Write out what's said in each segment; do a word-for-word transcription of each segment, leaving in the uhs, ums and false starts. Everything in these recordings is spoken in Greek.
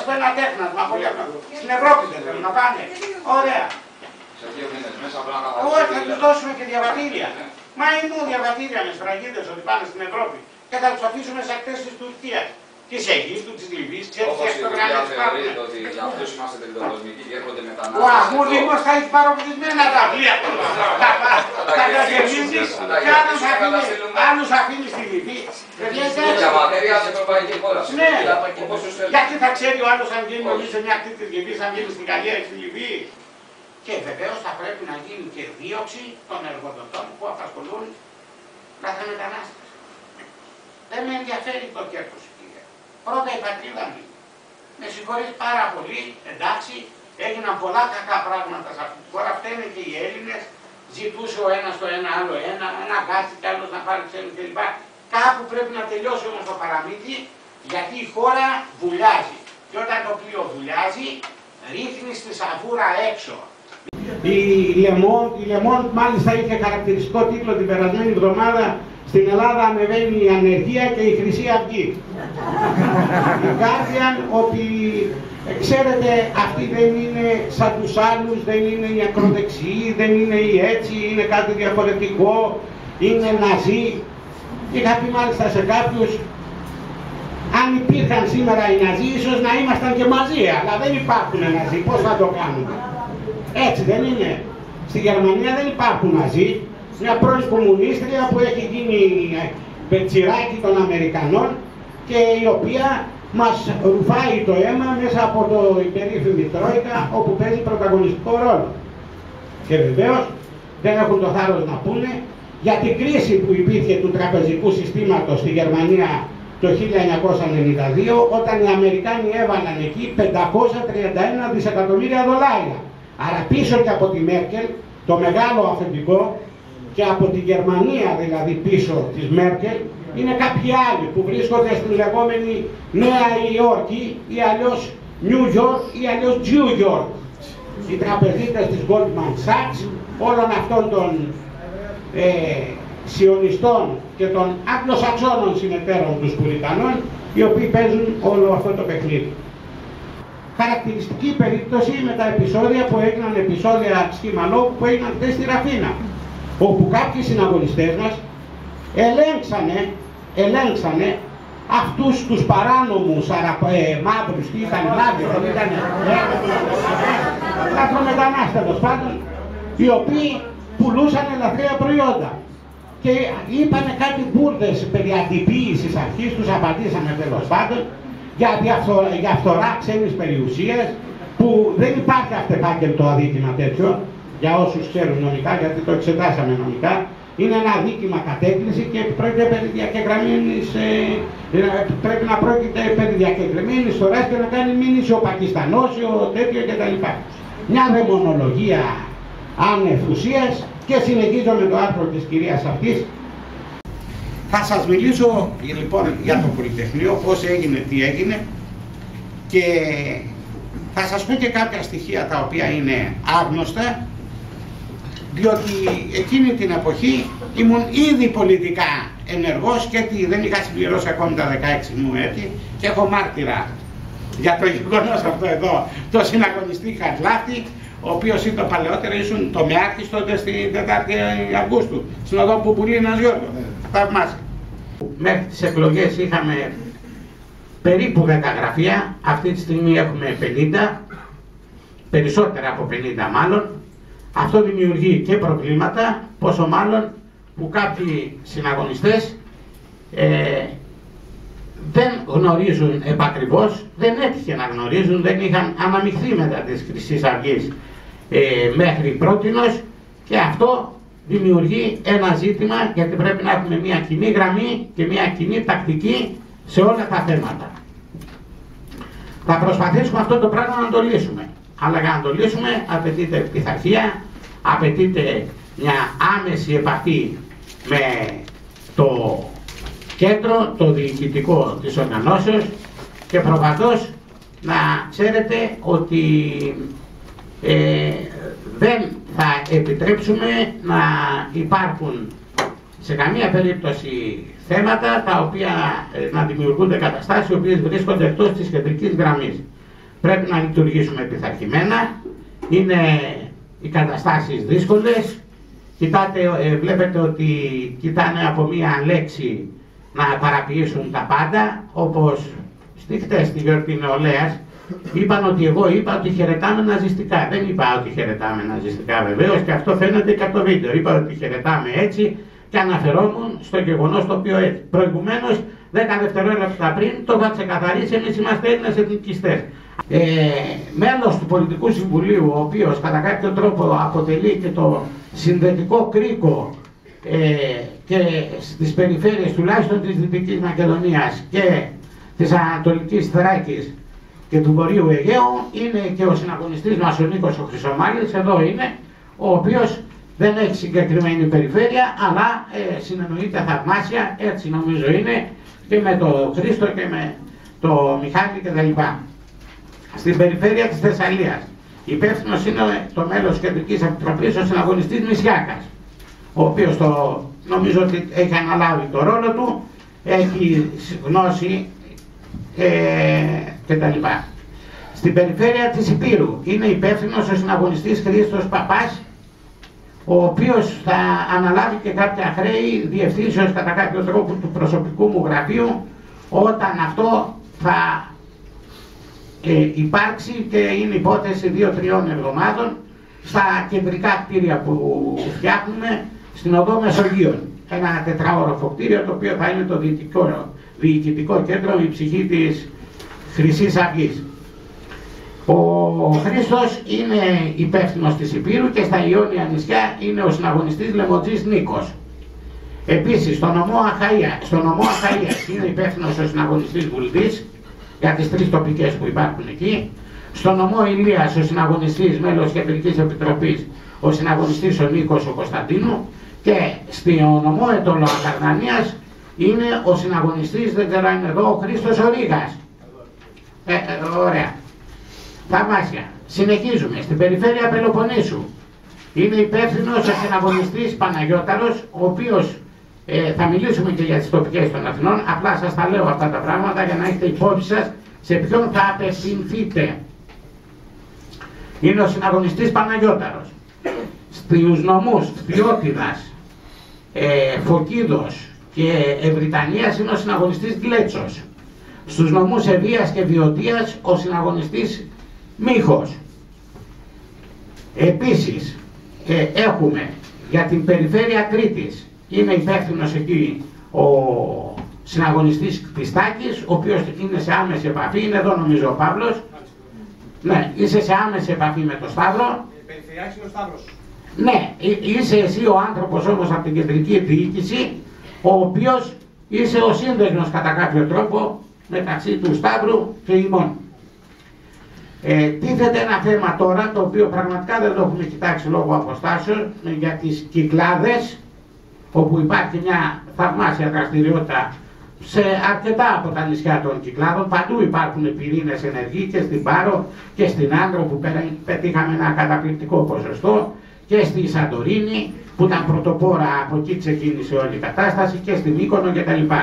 σας πω ένα τέχνασμα πολύ απλό. Στην Ευρώπη δεν θέλουν να πάνε. Ωραία. Σε δύο μήνες μέσα απλά να Όχι, θα τους δώσουμε και διαβατήρια. Μα είναι διαβατήρια με σφραγίδες ότι πάνε στην Ευρώπη. Και θα τους αφήσουμε σε ακτές της Τουρκίας. Της Αιγύπτου, της Λιβύης, της όπως η Τουρκία θεωρεί ότι για αυτούς είμαστε τριτοκοσμικοί και έρχονται μετανάστες. Ο Αγγλικός θα έχει παροπλισμένα τα πλοία του. Θα τα γεμίσεις και άλλους αφήνει στη Λιβύη. Για ματέρια σε ευρωπαϊκή χώρα. Ναι, γιατί θα ξέρει ο άλλος αν γίνει νομίζει σε μια ακτή της Λιβύης, αν γίνει στην Γαλλία ή στη Λιβύη. Και βεβαίως θα πρέπει να γίνει και δίωξη των εργοδοτών που απασχολούν λαθρομετανάστες. Δεν με ενδιαφέρει το κέρδος. Πρώτα η πατρίδα μου. Με συγχωρείς πάρα πολύ, εντάξει, έγιναν πολλά κακά πράγματα σε αυτή τη χώρα, φταίνε και οι Έλληνες, ζητούσε ο ένας το ένα άλλο ένα, ένα γκάτσι κι άλλος να πάρει ξένο κλπ. Κάπου πρέπει να τελειώσει όμως το παραμύθι, γιατί η χώρα βουλιάζει. Και όταν το πλοίο βουλιάζει, ρίχνει στη σαβούρα έξω. Η Λεμόντ, η Λεμόντ μάλιστα είχε χαρακτηριστικό τίτλο την περασμένη εβδομάδα: στην Ελλάδα ανεβαίνει η ανεργία και η Χρυσή Αυγή. Η Guardian ότι ξέρετε αυτοί δεν είναι σαν τους άλλους, δεν είναι οι ακροδεξιοί, δεν είναι οι έτσι, είναι κάτι διαφορετικό, είναι ναζί. Είχα πει μάλιστα σε κάποιους, αν υπήρχαν σήμερα οι ναζί, ίσως να ήμασταν και μαζί, αλλά δεν υπάρχουν ναζί, πώς θα το κάνουμε. Έτσι δεν είναι. Στη Γερμανία δεν υπάρχουν ναζί. Μια πρώην κομμουνίστρια που έχει γίνει πετσιράκι των Αμερικανών και η οποία μας ρουφάει το αίμα μέσα από το υπερήφημη Τρόικα, όπου παίζει πρωταγωνιστικό ρόλο. Και βεβαίως δεν έχουν το θάρρος να πούνε για την κρίση που υπήρχε του τραπεζικού συστήματος στη Γερμανία το χίλια εννιακόσια ενενήντα δύο, όταν οι Αμερικάνοι έβαλαν εκεί πεντακόσια τριάντα ένα δισεκατομμύρια δολάρια. Άρα πίσω και από τη Μέρκελ, το μεγάλο αφεντικό, και από τη Γερμανία δηλαδή πίσω της Μέρκελ, είναι κάποιοι άλλοι που βρίσκονται στην λεγόμενη Νέα Υόρκη ή αλλιώς New York ή αλλιώς New York. Οι τραπεζίτες της Goldman Sachs, όλων αυτών των ε, σιωνιστών και των Αγγλοσαξώνων συνεταίρων τους Πουριτανών, οι οποίοι παίζουν όλο αυτό το παιχνίδι. Χαρακτηριστική περίπτωση με τα επεισόδια που έγιναν, επεισόδια σχημαλόκου που έγιναν χθες στη Ραφίνα, όπου κάποιοι συναγωνιστές μας ελέγξανε, ελέγξανε αυτούς τους παράνομους αρα, ε, μαύρους, τι ήταν, λάδι, δεν ήταν, λαθρομετανάστες τέλος πάντων, οι οποίοι πουλούσαν ελαφριά προϊόντα. Και είπανε κάτι μπουρδες περί αντιποίησης αρχής, τους απαντήσαμε τέλος πάντων, για, διαφθορά, για φθορά ξένης περιουσίας, που δεν υπάρχει αυτεπάγγελτο αδίκημα τέτοιο, για όσους ξέρουν νομικά, γιατί το εξετάσαμε νομικά. Είναι ένα αδίκημα κατέκκληση και πρόκειται περί διακεκραμένης, ε, πρέπει να πρόκειται περί διακεκραμένης φοράς και να κάνει μήνυση ο Πακιστανός, ο τέτοιο κτλ. Μια δαιμονολογία άνευ ουσίας. Και συνεχίζω με το άρθρο της κυρίας αυτής. Θα σας μιλήσω λοιπόν για το Πολυτεχνείο, πώς έγινε, τι έγινε, και θα σας πω και κάποια στοιχεία τα οποία είναι άγνωστα, διότι εκείνη την εποχή ήμουν ήδη πολιτικά ενεργός και δεν είχα συμπληρώσει ακόμη τα δεκαέξι μου έτη και έχω μάρτυρα για το γεγονός αυτό εδώ, το συναγωνιστή Χαρλάτη, ο οποίος ήταν παλαιότερο, ήσουν τομεάρχης τότε στην τετάρτη Αυγούστου, στην οδό Πουπουλίνας Γιώργο. Θαυμάσια. Μέχρι τις εκλογές είχαμε περίπου δέκα γραφεία, αυτή τη στιγμή έχουμε πενήντα, περισσότερα από πενήντα μάλλον. Αυτό δημιουργεί και προβλήματα, πόσο μάλλον που κάποιοι συναγωνιστές ε, δεν γνωρίζουν επακριβώς, δεν έτυχε να γνωρίζουν, δεν είχαν αναμειχθεί μετά της Χρυσής Αυγής ε, μέχρι πρότινος, και αυτό δημιουργεί ένα ζήτημα, γιατί πρέπει να έχουμε μια κοινή γραμμή και μια κοινή τακτική σε όλα τα θέματα. Θα προσπαθήσουμε αυτό το πράγμα να το λύσουμε, αλλά για να το λύσουμε απαιτείται πειθαρχία, απαιτείται μια άμεση επαφή με το κέντρο, το διοικητικό της οργανώσεως, και προφανώς να ξέρετε ότι ε, δεν θα επιτρέψουμε να υπάρχουν σε καμία περίπτωση θέματα τα οποία ε, να δημιουργούνται καταστάσεις οι οποίες βρίσκονται εκτός της κεντρικής γραμμής. πρέπει να λειτουργήσουμε πειθαρχημένα, είναι οι καταστάσεις δύσκολες. Κοιτάτε, ε, βλέπετε ότι κοιτάνε από μία λέξη να παραποιήσουν τα πάντα, όπως στη χτες στη γιορτή νεολαίας είπαν ότι εγώ είπα ότι χαιρετάμε ναζιστικά. Δεν είπα ότι χαιρετάμε ναζιστικά βεβαίως, και αυτό φαίνεται και από το βίντεο. Είπα ότι χαιρετάμε έτσι και αναφερόμουν στο γεγονός το οποίο έτσι. Προηγουμένως, δέκα δευτερόλεπτα πριν, το είχα ξεκαθαρίσει, εμείς είμαστε Έλληνες εθνικιστές. Ε, μέλος του Πολιτικού Συμβουλίου, ο οποίος κατά κάποιο τρόπο αποτελεί και το συνδετικό κρίκο ε, και στις περιφέρειες τουλάχιστον της Δυτικής Μακεδονίας και της Ανατολικής Θράκης και του Βορείου Αιγαίου, είναι και ο συναγωνιστής μας ο Νίκος ο Χρυσομάλης, εδώ είναι, ο οποίος δεν έχει συγκεκριμένη περιφέρεια, αλλά ε, συνεννοείται θαυμάσια, έτσι νομίζω είναι, και με το Χρήστο και με το Μιχάλη κτλ. Στην περιφέρεια της Θεσσαλίας, υπεύθυνος είναι το μέλος Κεντρικής Επιτροπής, ο συναγωνιστής Μησιάκας, ο οποίος το, νομίζω ότι έχει αναλάβει το ρόλο του, έχει γνώση ε, κτλ. Στην περιφέρεια της Υπήρου είναι υπεύθυνος ο συναγωνιστής Χρήστος Παπάς, ο οποίος θα αναλάβει και κάποια χρέη διευθύνσεως κατά κάποιο τρόπο του προσωπικού μου γραφείου, όταν αυτό θα ε, υπάρξει, και είναι υπόθεση δύο-τριών εβδομάδων, στα κεντρικά κτίρια που φτιάχνουμε στην οδό Μεσογείων. Ένα τετραόροφο κτίριο, το οποίο θα είναι το διοικητικό, διοικητικό κέντρο, η ψυχή της Χρυσής Αυγής. Ο Χρήστος είναι υπεύθυνος της Υπήρου και στα Ιόνια νησιά είναι ο συναγωνιστής Λεμοντζής Νίκος. Επίσης, στο νομό Αχαΐα, στο νομό Αχαΐας είναι υπεύθυνος ο συναγωνιστής Βουλδής για τις τρεις τοπικές που υπάρχουν εκεί. Στο νομό Ηλίας ο συναγωνιστής μέλος Κεντρικής Επιτροπής ο συναγωνιστής ο Νίκος ο Κωνσταντίνου, και στο νομό Ετωλό Ακαρνανίας είναι ο συναγωνιστής, δεν ξέρω αν είναι εδώ, ο Χρήστος ο Ρήγας. Ε, ε, ωραία. Θαυμάσια. Συνεχίζουμε. Στην περιφέρεια Πελοποννήσου είναι υπεύθυνος ο συναγωνιστής Παναγιώταρος, ο οποίος ε, θα μιλήσουμε και για τις τοπικές των Αθηνών, απλά σας τα λέω αυτά τα πράγματα για να έχετε υπόψη σας σε ποιον θα απευθυνθείτε. Είναι ο συναγωνιστής Παναγιώταρος. Στους νομούς Φθιώτιδας, ε, Φωκίδος και Ευρυτανίας είναι ο συναγωνιστής Γλέτσος. Στους νομούς Ευβίας και Βιωτίας ο συναγωνιστής Μίχος. Επίσης ε, έχουμε για την περιφέρεια Κρήτης, είναι υπεύθυνος εκεί ο συναγωνιστής Κτιστάκης, ο οποίος είναι σε άμεση επαφή, είναι εδώ νομίζω ο Παύλος. Ναι, είσαι σε άμεση επαφή με τον Σταύρο. Περιφερειάρχης είναι ο Σταύρος. Ναι, είσαι εσύ ο άνθρωπος όμως από την κεντρική διοίκηση, ο οποίος είσαι ο σύνδεσμος κατά κάποιο τρόπο μεταξύ του Σταύρου και ημών. Ε, τίθεται ένα θέμα τώρα, το οποίο πραγματικά δεν το έχουμε κοιτάξει λόγω αποστάσεων, για τις Κυκλάδες, όπου υπάρχει μια θαυμάσια δραστηριότητα σε αρκετά από τα νησιά των Κυκλάδων. Παντού υπάρχουν πυρήνες ενεργοί, και στην Πάρο και στην Άντρο που πετύχαμε ένα καταπληκτικό ποσοστό, και στη Σαντορίνη που ήταν πρωτοπόρα, από εκεί ξεκίνησε όλη η κατάσταση, και στην Μύκονο κτλ.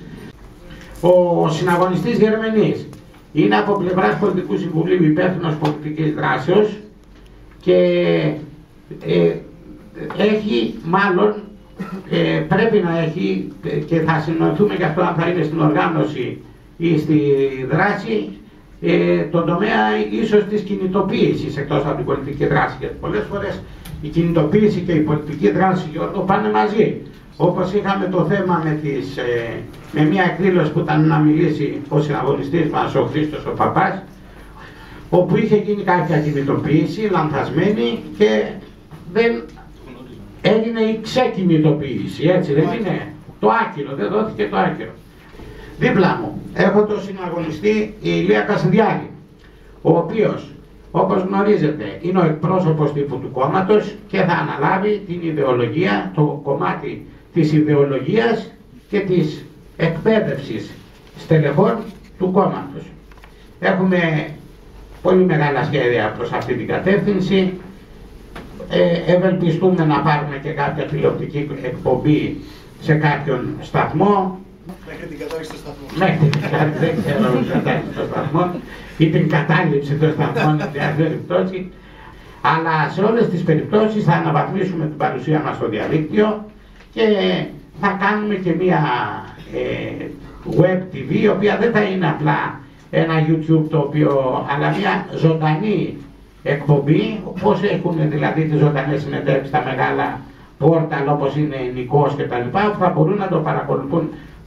Ο συναγωνιστής Γερμενής είναι από πλευράς Πολιτικού Συμβουλίου υπεύθυνος πολιτικής δράσεως και ε, έχει μάλλον, ε, πρέπει να έχει, και θα συνοηθούμε γι' αυτό αν θα είναι στην οργάνωση ή στη δράση, ε, τον τομέα ίσως της κινητοποίησης εκτός από την πολιτική δράση, γιατί πολλές φορές η κινητοποίηση και η πολιτική δράση πάνε μαζί. Όπως είχαμε το θέμα με, τις, ε, με μια εκδήλωση που ήταν να μιλήσει ο συναγωνιστής μας, ο Χρήστος ο Παπάς, όπου είχε γίνει κάποια κινητοποίηση λανθασμένη και δεν έγινε η ξεκινητοποίηση, έτσι δεν είναι, το άκυρο, δεν δόθηκε το άκυρο. Δίπλα μου έχω τον συναγωνιστή Ηλία Κασιδιάρη, ο οποίος, όπως γνωρίζετε, είναι ο εκπρόσωπος τύπου του κόμματος και θα αναλάβει την ιδεολογία, το κομμάτι της ιδεολογίας και της εκπαίδευσης στελεχών του κόμματος. Έχουμε πολύ μεγάλα σχέδια προς αυτή την κατεύθυνση. Ε, ευελπιστούμε να πάρουμε και κάποια τηλεοπτική εκπομπή σε κάποιον σταθμό. Μέχρι την κατάρριξη των σταθμών. Μέχρι την κατάρριξη των σταθμών ή την κατάληψη των σταθμών, εν πάση περιπτώσει. Αλλά σε όλες τις περιπτώσεις θα αναβαθμίσουμε την παρουσία μας στο διαδίκτυο και θα κάνουμε και μια ε, web τι βι, η οποία δεν θα είναι απλά ένα YouTube το οποίο, αλλά μια ζωντανή εκπομπή, όπως έχουν δηλαδή τις ζωντανές συνεντεύξεις στα μεγάλα πόρταλ όπως είναι Νικός και τα λοιπά, που θα μπορούν να το παρακολουθούν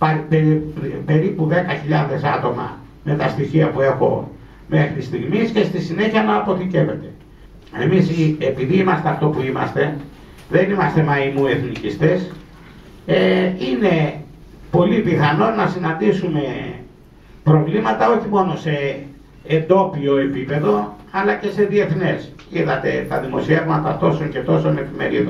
περίπου δέκα χιλιάδες άτομα με τα στοιχεία που έχω μέχρι στιγμής και στη συνέχεια να αποθηκεύεται. Εμείς επειδή είμαστε αυτό που είμαστε, δεν είμαστε μαϊμού εθνικιστές, ε, είναι πολύ πιθανό να συναντήσουμε προβλήματα όχι μόνο σε εντόπιο επίπεδο, αλλά και σε διεθνές. Είδατε τα δημοσιεύματα τόσων και τόσων εφημερίδων.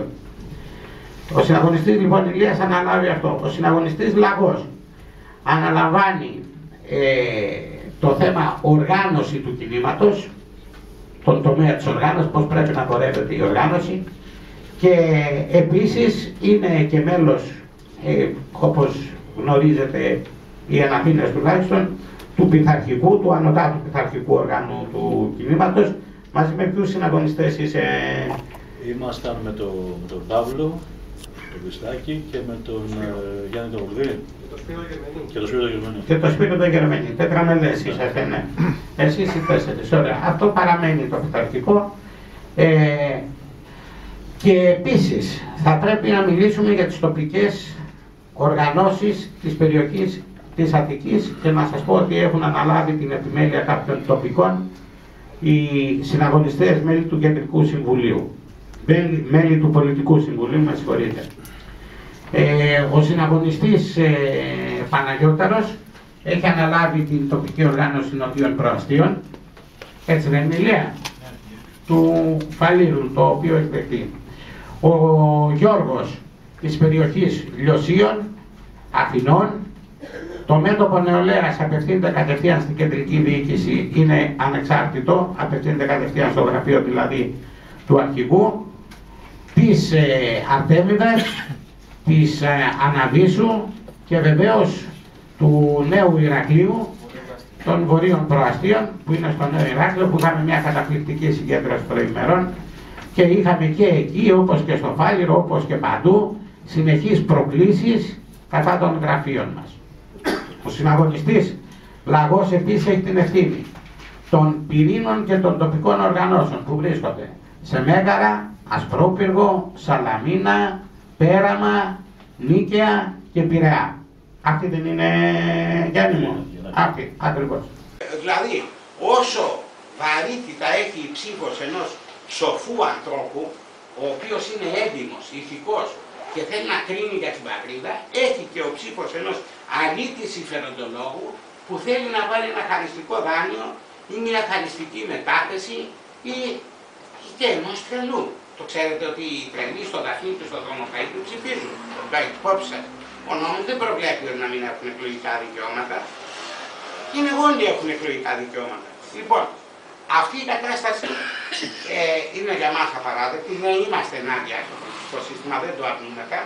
Ο συναγωνιστής λοιπόν Ηλίας αναλάβει αυτό. Ο συναγωνιστής Λαγός αναλαμβάνει ε, το θέμα οργάνωση του κινήματος, τον τομέα της οργάνωσης, πώς πρέπει να πορεύεται η οργάνωση, και επίσης είναι και μέλος, ε, όπως γνωρίζετε οι Αναθήνες τουλάχιστον, του πειθαρχικού, του ανωτάτου πειθαρχικού οργάνου του κινήματος. Μαζί με ποιους συναγωνιστές είσαι? Ήμασταν με, το, με τον Παύλο, τον Βιστάκη και με τον ε, Γιάννη τον Βουλδί. Και το Σπύρο τον Γερμανή. Και το Σπύρο τον Γερμανή. Τετραμελές είσαστε, ναι. Εσείς οι τέσσερις. Ωραία. Αυτό παραμένει το πειθαρχικό. Ε, και επίσης θα πρέπει να μιλήσουμε για τις τοπικές οργανώσεις της περιοχής της Αττικής και να σας πω ότι έχουν αναλάβει την επιμέλεια κάποιων τοπικών οι συναγωνιστές μέλη του Κεντρικού Συμβουλίου, μέλη του Πολιτικού Συμβουλίου, με συγχωρείτε. Ε, ο συναγωνιστής ε, Παναγιώταρος έχει αναλάβει την τοπική οργάνωση Νοτιών Προαστίων, έτσι δεν είναι, Ηλία, του Φαλήρου, το οποίο έχει δεχτεί. Ο Γιώργος της περιοχής Λιωσίων, Αθηνών. Το μέτωπο νεολαίας απευθύνεται κατευθείαν στην κεντρική διοίκηση, είναι ανεξάρτητο, απευθύνεται κατευθείαν στο γραφείο δηλαδή του αρχηγού, της ε, Αρτέμιδας, της ε, Αναβίσου και βεβαίως του Νέου Ηρακλείου, των Βορείων Προαστίων, που είναι στο Νέο Ηράκλειο, που είχαμε μια καταπληκτική συγκέντρωση προημερών και είχαμε και εκεί, όπως και στο Φάληρο, όπως και παντού, συνεχείς προκλήσεις κατά των γραφείων μας. Ο συναγωνιστής Λαγός επίσης έχει την ευθύνη των πυρήνων και των τοπικών οργανώσεων που βρίσκονται σε Μέγαρα, Ασπρόπυργο, Σαλαμίνα, Πέραμα, Νίκαια και Πειραιά. Αυτή δεν είναι, Γιάννη μου? Αυτή, ακριβώς. Δηλαδή, όσο βαρύτητα έχει η ψήφος ενός σοφού ανθρώπου, ο οποίος είναι έντιμος, ηθικός και θέλει να κρίνει για την πατρίδα, έχει και ο ψήφος ενός αλήτη συμφεροντολόγου που θέλει να πάρει ένα χαριστικό δάνειο ή μια χαριστική μετάθεση ή και ενός τρελού. Το ξέρετε ότι οι τρελοί στο Δαφνί και στο Δρομοκαΐτου ψηφίζουν. Το υπόψη σας. Ο νόμος δεν προβλέπει ότι να μην έχουν εκλογικά δικαιώματα. Είναι όλοι έχουν εκλογικά δικαιώματα. Λοιπόν, αυτή η κατάσταση ε, είναι για μας απαράδεκτη. Δεν είμαστε ενάντια στο σύστημα, δεν το αρνούμεθα.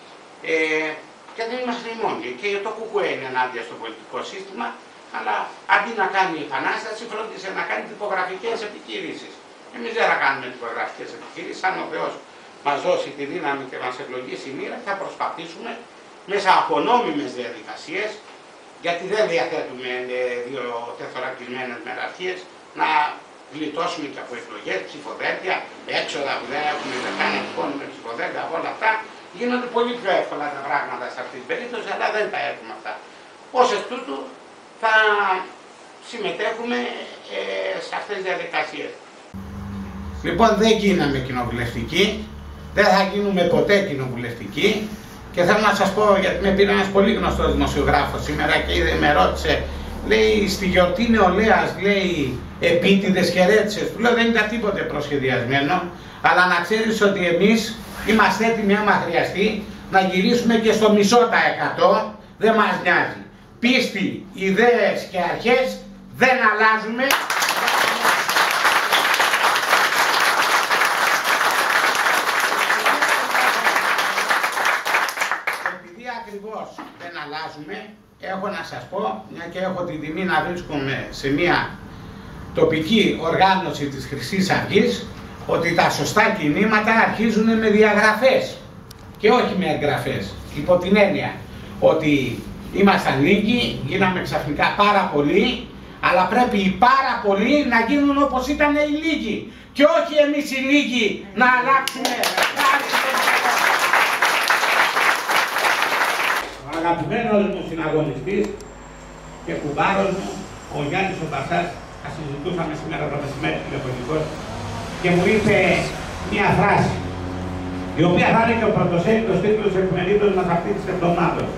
Ε, και δεν είμαστε οι μόνοι. Και το ΚΚΕ είναι ενάντια στο πολιτικό σύστημα, αλλά αντί να κάνει επανάσταση, φρόντισε να κάνει τυπογραφικές επιχειρήσεις. Εμείς δεν θα κάνουμε τυπογραφικές επιχειρήσεις. Αν ο Θεός μας δώσει τη δύναμη και μας ευλογήσει η μοίρα, θα προσπαθήσουμε μέσα από νόμιμες διαδικασίες, γιατί δεν διαθέτουμε δύο τεθωρακισμένες μεραρχίες, να γλιτώσουμε και από εκλογές, ψηφοδέλτια, έξοδα που δεν έχουμε καν να με ψηφοδέλτια, από όλα αυτά. Γίνονται πολύ πιο εύκολα τα πράγματα σε αυτή την περίπτωση, αλλά δεν τα έχουμε αυτά. Ως εκ τούτου θα συμμετέχουμε ε, σε αυτές τις διαδικασίες. Λοιπόν, δεν γίναμε κοινοβουλευτικοί, δεν θα γίνουμε ποτέ κοινοβουλευτικοί και θέλω να σας πω, γιατί με πήρε ένας πολύ γνωστός δημοσιογράφος σήμερα και είδε, με ρώτησε, λέει, στη γιορτή νεολαίας, λέει, επίτηδες χαιρέτησες. Του λέω, δεν ήταν τίποτε προσχεδιασμένο, αλλά να ξέρεις ότι εμείς είμαστε έτοιμοι άμα χρειαστεί να γυρίσουμε και στο μισό τα εκατό, δεν μας νοιάζει. Πίστη, ιδέες και αρχές δεν αλλάζουμε. Επειδή ακριβώς δεν αλλάζουμε, έχω να σας πω, μια και έχω την τιμή να βρίσκομαι σε μια τοπική οργάνωση της Χρυσής Αυγής, ότι τα σωστά κινήματα αρχίζουν με διαγραφές και όχι με εγγραφές. Υπό την έννοια ότι ήμασταν λίγοι, γίναμε ξαφνικά πάρα πολλοί, αλλά πρέπει οι πάρα πολλοί να γίνουν όπως ήταν οι λίγοι και όχι εμείς οι λίγοι να αλλάξουμε. Ο αγαπημένος μου συναγωνιστής και κουμπάρος μου, ο Γιάννης ο Μπασάς, θα συζητούσαμε σήμερα το μεσημέρι τηλεφωνικός και μου είπε μια φράση, η οποία θα είναι και ο πρωτοσέλιδος τίτλος εφημερίδων μας αυτή της εβδομάδος.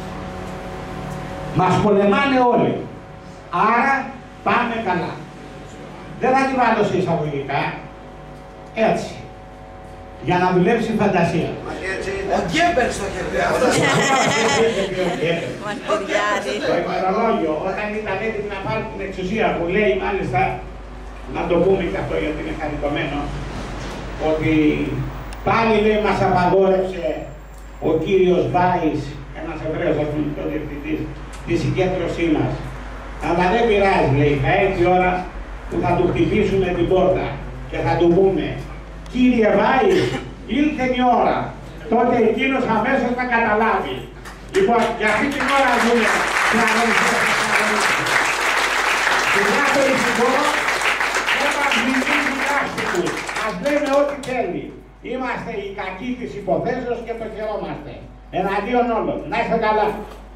Μας πολεμάνε όλοι, άρα πάμε καλά. Δεν θα τη βάλω σε εισαγωγικά, έτσι, για να δουλέψει η φαντασία. Ο Γκέμπελς το είχε πει αυτό. Το ημερολόγιο, όταν ήταν έτοιμοι να πάρουν την εξουσία, που λέει μάλιστα, να το πούμε και αυτό γιατί είναι χαριτωμένο, ότι πάλι λέει μας απαγόρευσε ο κύριος Βάης, ένας Εβραίος αστυνομικός διευθυντής, τη συγκέντρωσή μας. Αλλά δεν πειράζει, λέει, θα έρθει η ώρα που θα του χτυπήσουμε την πόρτα και θα του πούμε, κύριε Βάης, ήλθε η ώρα. Τότε εκείνος αμέσως θα καταλάβει. Λοιπόν, για αυτή την ώρα δούμε την αγωνιστή. Στην κάθε ησυχό, δεν μας μιλήσει άστικους. Ας λέμε ό,τι θέλει. Είμαστε οι κακοί της υποθέσεως και το χαιρόμαστε. Εναντίον όλων. Να είστε καλά.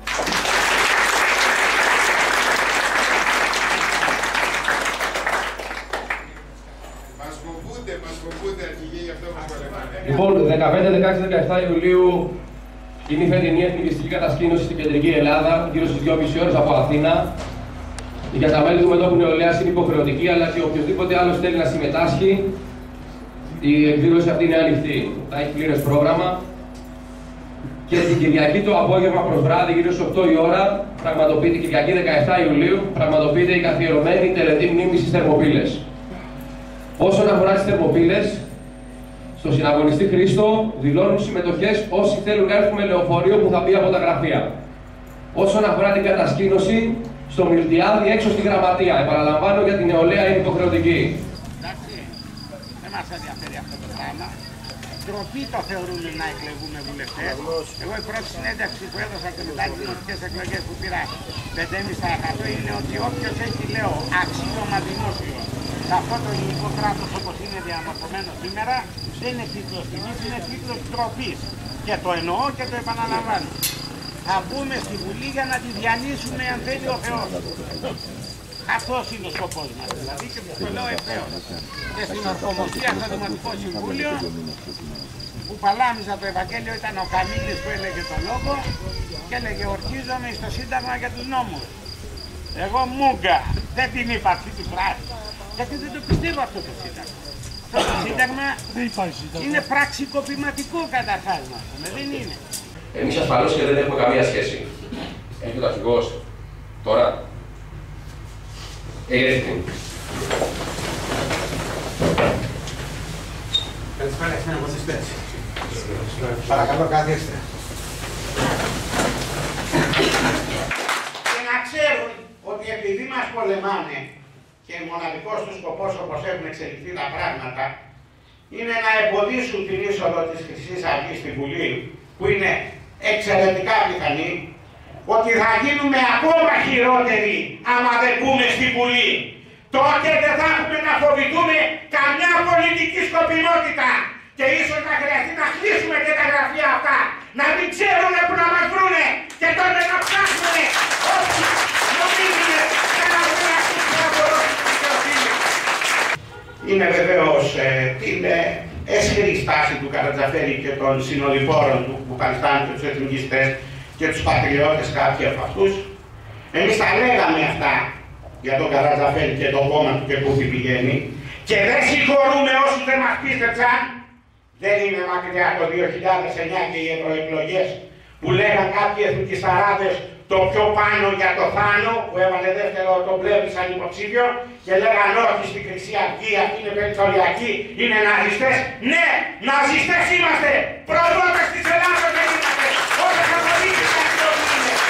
Μας φοβούνται, μας φοβούνται αρχηγοί, γι' αυτό μας πολεμάνε. Λοιπόν, δεκαπέντε, δεκαέξι, δεκαεπτά Ιουλίου είναι η φετινή εθνικιστική κατασκήνωση στην κεντρική Ελλάδα, γύρω στις δυόμιση ώρες από Αθήνα. Για τα μέλη του Μετώπου Νεολαίας είναι υποχρεωτική, αλλά και οποιοδήποτε άλλος θέλει να συμμετάσχει, η εκδήλωση αυτή είναι ανοιχτή. Θα έχει πλήρες πρόγραμμα. Και την Κυριακή το απόγευμα προς βράδυ, γύρω στις οκτώ η ώρα, πραγματοποιείται, Κυριακή δεκαεπτά Ιουλίου, πραγματοποιείται η καθιερωμένη τελετή μνήμης στις Θερμοπύλες. Όσον αφορά τις Θερμοπύλες, στο συναγωνιστή Χρήστο δηλώνουν συμμετοχές όσοι θέλουν να έρθουν με λεωφορείο που θα μπει από τα γραφεία. Όσον αφορά την κατασκήνωση, στο Μιλτιάδη έξω στη Γραμματεία. Επαναλαμβάνω, για την νεολαία είναι υποχρεωτική. Εντάξει, δεν μας ενδιαφέρει αυτό το πράγμα. Ντροπή το θεωρούμε να εκλεγούμε βουλευτές. Εγώ η πρώτη συνέντευξη που έδωσα και μετά τις δημοτικές εκλογές που πήρα πέντε κόμμα πέντε τοις εκατό είναι ότι όποιος έχει, λέω, αξίωμα δημόσιο σε αυτό το ελληνικό κράτος όπως είναι διαμορφωμένο σήμερα, δεν είναι τίτλος τιμής, είναι τίτλος ντροπής. Και το εννοώ και το επαναλαμβάνω. Θα μπούμε στη Βουλή για να τη διανύσουμε αν θέλει ο Θεός. Αυτός είναι ο σκοπός μας, δηλαδή, και το λέω ευθέως. Και στην Ορθοδοξία στο Δημοτικό Συμβούλιο, που παλάμιζα το Ευαγγέλιο, ήταν ο Καμίλης που έλεγε το λόγο και έλεγε ορκίζομαι στο Σύνταγμα για τους νόμους. Εγώ μούγκα, δεν την είπα αυτή τη φράση, γιατί δεν το πιστεύω αυτό το Σύνταγμα. Αυτό το Σύνταγμα είναι πραξικοπηματικό καταρχάς μας, δεν είναι. Εμείς ασφαλώς και δεν έχουμε καμία σχέση. Έχει ο αρχηγός. Τώρα. Έρθει. Καλησπέρα, συναγωνιστές. Παρακαλώ, καθίστε. Και να ξέρουν ότι επειδή μας πολεμάνε και μοναδικός τους σκοπός, όπως έχουν εξελιχθεί τα πράγματα, είναι να εμποδίσουν την είσοδο της Χρυσής Αυγής στη Βουλή, που είναι εξαιρετικά πιθανή, ότι θα γίνουμε ακόμα χειρότεροι άμα δεν μπούμε στη Βουλή. Τότε δεν θα έχουμε να φοβηθούμε καμιά πολιτική σκοπιμότητα και ίσως να χρειαστεί να χτίσουμε και τα γραφεία αυτά, να μην ξέρουν που να μας βρούνε και τότε να ψάχνουμε όσοι νομίζουν και να βρουν αυτή την απορρόφηση της δικαιοσύνης. Είναι βεβαίως ε, την ε, έσχερη στάση του Καρατζαφέρη και των συνοδοιπόρων του που παριστάνουν και τους εθνικιστές και τους πατριώτες, κάποιοι από αυτούς. Εμείς τα λέγαμε αυτά για τον Καρατζαφέρη και το κόμμα του και πού πηγαίνει και δεν συγχωρούμε όσους δεν μας πίστεψαν. Δεν είναι μακριά το δύο χιλιάδες εννιά και οι ευρωεκλογές που λέγαν κάποιοι εθνικισταράδες το πιο πάνω για το Θάνο που έβαλε δεύτερο τον Πλεύρη σαν υποψήφιο και λέγαν όχι στη Χρυσή Αυγή, αυτή είναι περιθωριακή, είναι ναζιστές. Ναι, ναζιστές είμαστε! Προδότες της Ελλάδος δεν είμαστε! Όσες αποδείξεις αυτοί είναι!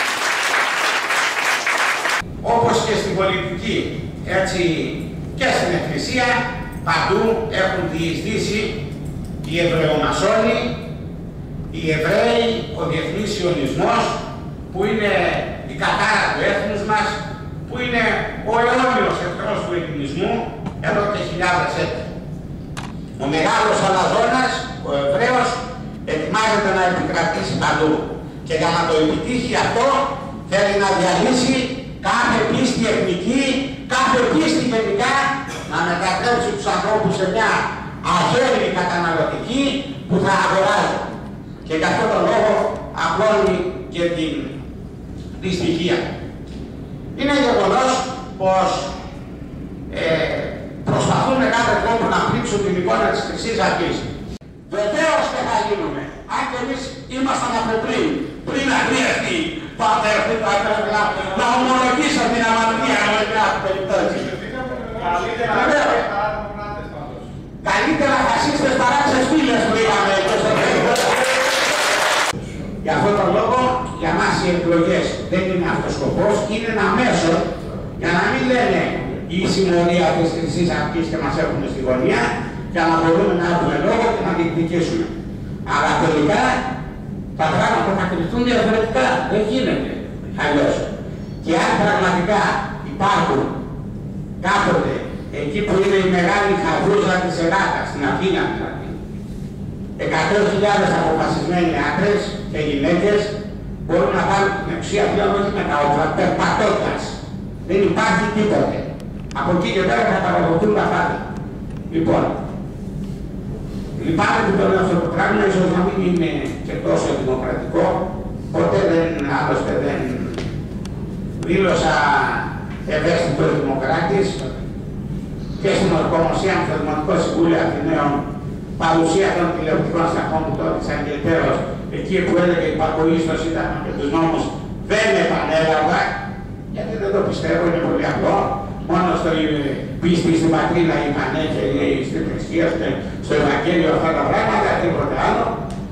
και στην πολιτική, έτσι και στην εκκλησία, παντού έχουν διεισδύσει οι Εβραιομασόνοι, οι Εβραίοι, ο διεθνής Σιωνισμός, που είναι η κατάρα του έθνους μας, που είναι ο αιώνιος εχθρός του ελληνισμού εδώ και χιλιάδες έτη. Ο μεγάλος αλαζόνας, ο Εβραίος, ετοιμάζεται να επικρατήσει παντού. Και για να το επιτύχει αυτό, θέλει να διαλύσει κάθε πίστη εθνική, κάθε πίστη γενικά, να μετατρέψει τους ανθρώπους σε μια αγέλη καταναλωτική που θα αγοράζει. Και γι' αυτόν τον λόγο απλώνει και την δυστυχία. Είναι γεγονός πως ε, προσπαθούν με κάθε τρόπο να πλήξουν την εικόνα της Χρυσής Αυγής. Βεβαίως και θα γίνουμε. Αν και εμείς ήμασταν από πριν, πριν αγριευτεί, πάτε έρθει τα πέρα, να ομολογήσω την αμαρτία με κάθε περιπτώσει. Καλύτερα φασίστες παρά ξεφύλες που είχαμε και στο τέλος. Για αυτόν τον λόγο, για μας οι εκλογές δεν είναι αυτός σκοπός, είναι ένα μέσο για να μην λένε η συμμορία της Χρυσής Αυγής και μας έχουν στη γωνία, για να μπορούμε να έχουμε λόγο και να διεκδικήσουμε. Αλλά τελικά τα πράγματα θα κρυφτούν διαφορετικά. Δεν γίνεται αλλιώς. Και αν πραγματικά υπάρχουν κάποτε εκεί που είναι η μεγάλη χαβρούζα της Ελλάδας, στην Αθήνα δηλαδή, εκατό χιλιάδες αποφασισμένοι άντρες και γυναίκες μπορούν να βάλουν την εξουσία πλέον όχι με τα όπλα, περπατώντας. Δεν υπάρχει τίποτε. Από εκεί και πέρα θα παραδοθούν τα πάντα. Λοιπόν, λυπάμαι που το λέω αυτό το πράγμα, ίσως να μην είναι και τόσο δημοκρατικό, ποτέ δεν, άλλωστε δεν δήλωσα ευαίσθητος δημοκράτης και στην ορκομοσία μου στο Δημοτικό Συμβούλιο Αθηναίων, παρουσία των τηλεοπτικών σταθμών που τότε σαν και τέλος, εκεί που έλεγε η υπακοή στο Σύνταγμα και τους νόμους, δεν επανέλαβα, γιατί δεν το πιστεύω, είναι πολύ απλό. Μόνο στο πίστη στην πατρίδα είπαν και λέει στην θρησκεία, στο Ευαγγέλιο αυτά τα πράγματα, τίποτε άλλο.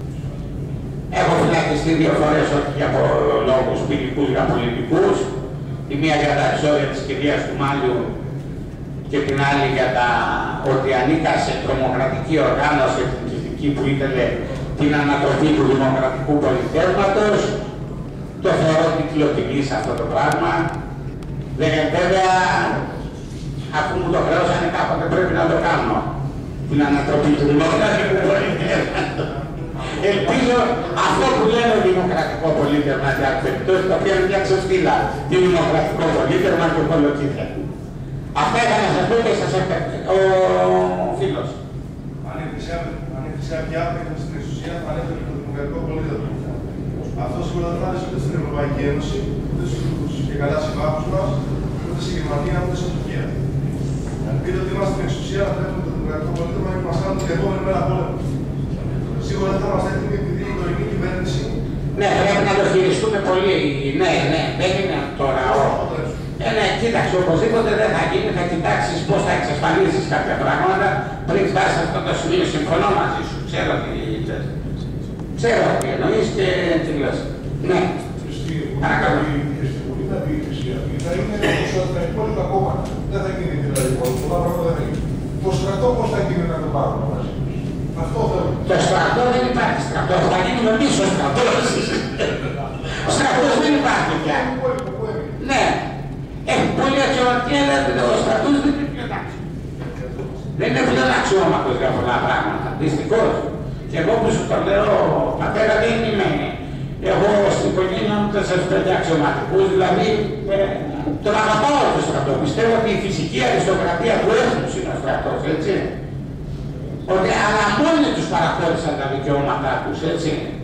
Έχω φυλακιστεί δύο φορές όχι για λόγους ποινικούς, για πολιτικούς. Η μία για τα εξόδια της κυρίας του Μάλιου και την άλλη για τα ότι ανήκα σε τρομοκρατική οργάνωση εθνικιστική που ήθελε την ανατροπή του δημοκρατικού πολιτεύματος. Το θεωρώ κυκλοτιμή σε αυτό το πράγμα. Δεν βέβαια, αφού μου το χρεώσανε κάποτε πρέπει να το κάνω. Την ανατροπή του δημοκρατικού πολιτεύματος. Ελπίζω αυτό που λένε δημοκρατικό πολίτευμα σε αυτή περιπτώσει, το οποίο είναι μια ξεφτύλα. Τι δημοκρατικό πολίτευμα και κολοκύθια. Αυτά είχα να σας πω και σας έφερε ο φίλος. Αν η Χρυσή Αυγή άπαινε στην εξουσία, θα ανέφερε το δημοκρατικό πολίτευμα. Αυτό σίγουρα δεν άρεσε ούτε στην Ευρωπαϊκή Ένωση, ούτε στους και καλά συμμάχους μας, ούτε στη Γερμανία, ούτε στην Τουρκία. Αν πείτε ότι είμαστε στην εξουσία, να τρέχουμε το δημοκρατικό πολίτευμα και μας κάνουν την επόμενη μέρα πόλεμο. Σίγουρα δεν θα είμαστε έτοιμοι επειδή η τωρινή κυβέρνηση. Ναι, πρέπει να το χειριστούμε πολύ. Ναι, ναι, δεν είναι τώρα. Ε, ναι, κοίταξε, οπωσδήποτε δεν θα γίνει, θα κοιτάξεις πώς θα εξασφαλίσεις κάποια πράγματα πριν φτάσεις σε αυτό το σημείο. Συμφωνώ μαζί σου, ξέρω τι λες. Ξέρω τι εννοείς και τι λες. Ναι. Παρακαλώ. Στην πολιτική διοίκηση θα είναι όπως τα υπόλοιπα κόμματα. Δεν θα γίνει δηλαδή πολλά πράγματα δεν θα γίνει. Το στρατό πώς θα γίνει να το πάρουμε μαζί. Αυτό θέλω. Το στρατό δεν υπάρχει στρατό, θα γίνουμε εμείς ο στρατός. Ο στρατός δεν υπάρχει πια. Ναι. Έχει πολύ αξιωματική, αλλά ο στρατός δεν είναι πλέον άξιο. Δεν είναι πλέον αξιώματος για πολλά πράγματα, δυστυχώς. Και εγώ που σου το λέω, πατέρα δεν είμαι. Εγώ στην οικογένεια μου τέσσερις πέντε αξιωματικούς, δηλαδή ε, τον αγαπάω το στρατό. Πιστεύω ότι η φυσική αριστοκρατία του έθνους είναι ο στρατός, έτσι. Ότι αλλά μόνοι τους παραχώρησαν τα δικαιώματά τους, έτσι.